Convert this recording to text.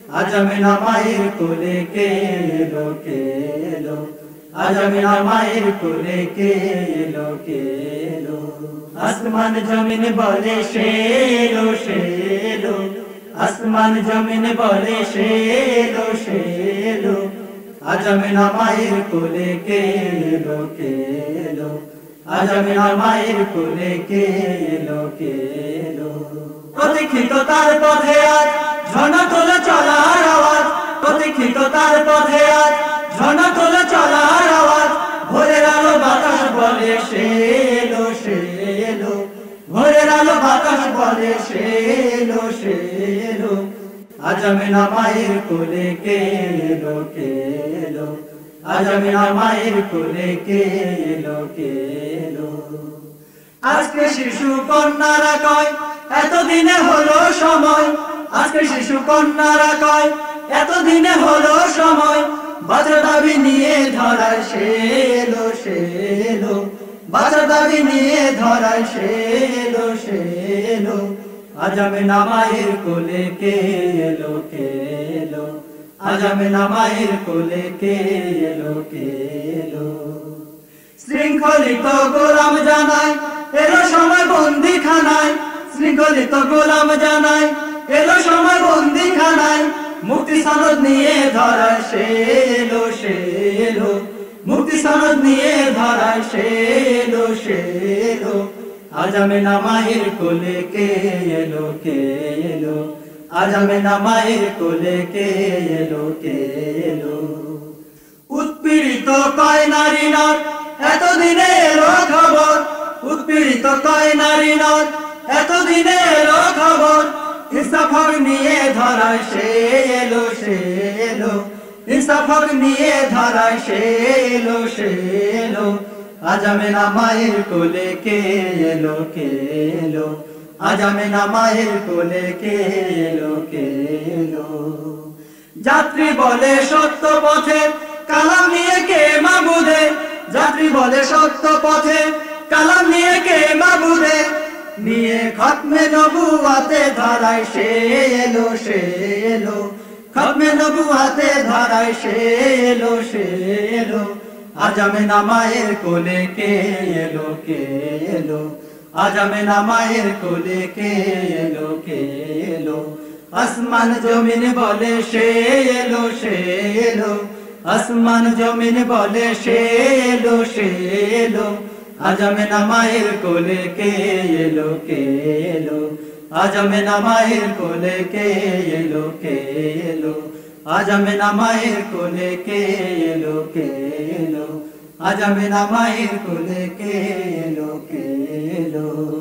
আজ আমিনা মায়ের কোলে কে এলো কে এলো, আজ আমিনা মায়ের কোলে কে এলো কে এলো। আসমান জমিন বলে সে এলো সে এলো, আসমান জমিন বলে সে এলো সে এলো। আজ আমিনা মায়ের কোলে কে এলো কে এলো, আজ আমিনা মায়ের কোলে কে এলো কে এলো। প্রতীক্ষিত তার পথে আজ ঝর্ণা তোলে চলার আওয়াজ, প্রতীক্ষিত তার পথে আজ ঝর্ণা তোলে চলার আওয়াজ। ভোরের আলো বাতাস বলে সে এলো সে এলো, ভোরের আলো বাতাস বলে সে এলো সে এলো। আজ আমিনা মায়ের কোলে কে এলো কে এলো, আজ আমিনা মায়ের কোলে কে এলো কে এলো। আজকে শিশু কন্যারা কয় এতদিনে হলো সময়, আজকে শিশু কন্যারা কয় এতদিনে হলো সময়। বাঁচার দাবি নিয়ে ধরায় সে এলো সে এলো, বাঁচার দাবি নিয়ে ধরায় সে এলো সে এলো। আজ আমিনা মায়ের কোলে কে এলো কে এলো, আজ আমিনা মায়ের কোলে কে এলো কে এলো। শৃঙ্খলিত গোলাম জানায় এলো সময় বন্দিখানায়, শৃঙ্খলিত গোলাম জানায় এলো সময় বন্দিখানায়। মুক্তি সনদ নিয়ে ধরায় সে এলো সে এলো, মুক্তি সনদ নিয়ে ধরায় সে এলো সে এলো। আজ আমিনা মায়ের কোলে কে এলো কে এলো, আজ আমিনা মায়ের কোলে কে এলো কে এলো। উৎপীড়িত কয় নারী নর এতদিনে এলো খবর, উৎপীড়িত কয় নারী নর এতদিনে এলো খবর। ইনসাফ হক নিয়ে ধরায় সে এলো সে এলো, ইনসাফ হক নিয়ে ধরায় সে এলো সে এলো। আজ আমিনা মায়ের কোলে কে এলো কে এলো, আজ আমিনা মায়ের কোলে কে এলো কে এলো। যাত্রী বলে সত্য পথে কালাম নিয়ে কে মাবুদে, যাত্রী বলে সত্য পথে কালাম নিয়ে কে মাবুদে। নিয়ে খতমে নবুয়াতে ধরায় সে এলো সে এলো, খতমে নবুয়াতে ধরায় সে এলো সে এলো। আজ আমিনা মায়ের কোলে কে এলো কে এলো, আজ আমিনা মায়ের কোলে কে এলো কে এলো। আসমান জমিন বলে সে এলো সে এলো, আসমান জমিন বলে সে এলো সে এলো। আজ আমিনা মায়ের কোলে কে এলো কে এলো, আজ আমিনা মায়ের কোলে কে এলো কে এলো। আজ আমিনা মায়ের কোলে কে এলো কে এলো, আজ আমিনা মায়ের কোলে কে এলো কে এলো।